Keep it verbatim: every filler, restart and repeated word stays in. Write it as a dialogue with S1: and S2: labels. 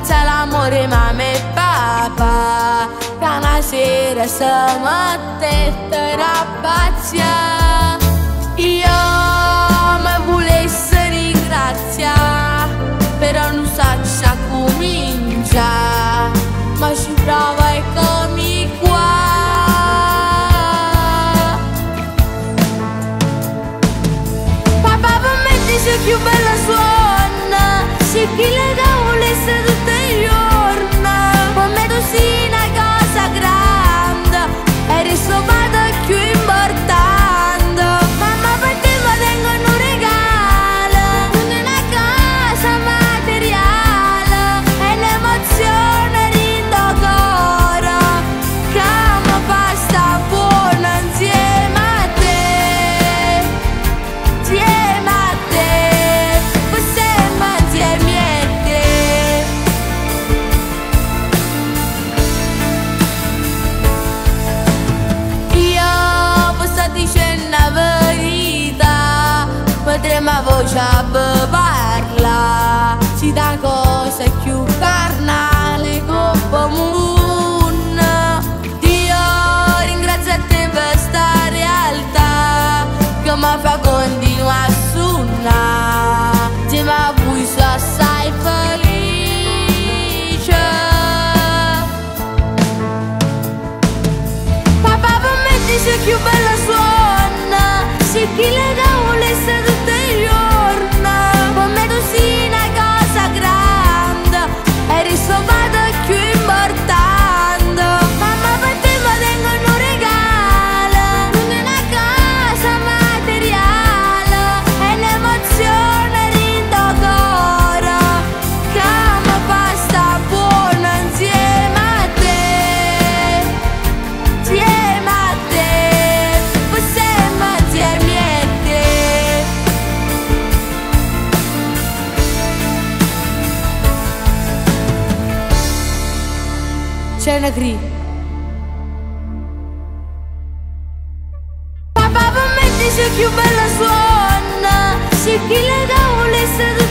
S1: faccia l'amore mamma e papà, che una sera si mettette a pazziare. Io mi volessi ringraziare, però non so cominciare, ma ci prova e come qua. Papà per me dice più bella suona, se chi le dà volesse tutte i giorni, per me tu sei una cosa grande, eri sopata più importante. Mamma per te mi tengo un regalo, non è una cosa materiale, è l'emozione rinda cuore, che mi fa sta buona insieme a te, insieme a te, per sempre insieme a te. Io posso dicere la verità, potremmo a voce a parla, si dà cosa più carnale come moon. Dio ringrazio te per sta realtà che mi fa continuare a suonare, se ma vuoi so assai felice. Papà per me dice più bella suona, se chi le dà volesse tutte i giorni, per me tu sei una cosa grande, eri sopata più importante. Mamma per te mi tengo un regalo, non è una cosa materiale, è l'emozione rinda cuore, che mi fa sta buona insieme a te, insieme a te, per sempre insieme a te. C'è una cri. Papà per me dice più bella suona, se chi le dà volesse